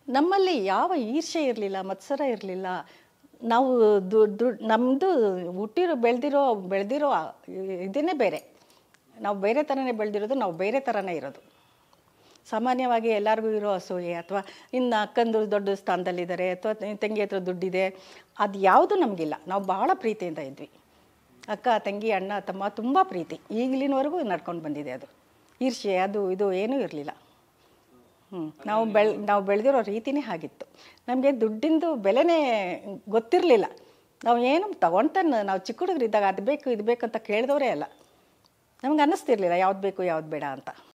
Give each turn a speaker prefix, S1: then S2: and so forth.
S1: ನಮ್ಮಲ್ಲಿ ಯಾವ ಈರ್ಷೆ ಇರಲಿಲ್ಲ, ಮತ್ಸರ ಇರಲಿಲ್ಲ. ನಾವು ನಮ್ಮದು ಹುಟ್ಟಿರೋ ಬೆಳೆದಿರೋ ಇದನ್ನೇ ಬೇರೆ. ನಾವು ಬೇರೆ ಥರನೇ ಬೆಳೆದಿರೋದು, ನಾವು ಬೇರೆ ಥರನೇ ಇರೋದು. ಸಾಮಾನ್ಯವಾಗಿ ಎಲ್ಲರಿಗೂ ಇರೋ ಅಸೂಯೆ, ಅಥವಾ ಇನ್ನು ಅಕ್ಕಂದು ದೊಡ್ಡ ಸ್ಥಾನದಲ್ಲಿದ್ದಾರೆ, ಅಥವಾ ತಂಗಿ ಹತ್ರ ದುಡ್ಡಿದೆ, ಅದು ಯಾವುದು ನಮಗಿಲ್ಲ. ನಾವು ಭಾಳ ಪ್ರೀತಿಯಿಂದ ಇದ್ವಿ. ಅಕ್ಕ ತಂಗಿ ಅಣ್ಣ ತಮ್ಮ ತುಂಬ ಪ್ರೀತಿ, ಈಗಲಿನವರೆಗೂ ನಡ್ಕೊಂಡು ಬಂದಿದೆ. ಅದು ಈರ್ಷೆ ಅದು ಇದು ಏನೂ ಇರಲಿಲ್ಲ. ನಾವು ಬೆಳೆದಿರೋ ರೀತಿನೇ ಹಾಗಿತ್ತು. ನಮಗೆ ದುಡ್ಡಿಂದು ಬೆಲೆನೇ ಗೊತ್ತಿರಲಿಲ್ಲ. ನಾವು ಏನು ತಗೊಂಡ್ತಾನೆ, ನಾವು ಚಿಕ್ಕ ಹುಡುಗರಿದ್ದಾಗ ಅದು ಬೇಕು ಇದು ಬೇಕು ಅಂತ ಕೇಳಿದವರೇ ಅಲ್ಲ. ನಮ್ಗೆ ಅನ್ನಿಸ್ತಿರ್ಲಿಲ್ಲ ಯಾವ್ದು ಬೇಕು ಯಾವ್ದು ಬೇಡ ಅಂತ.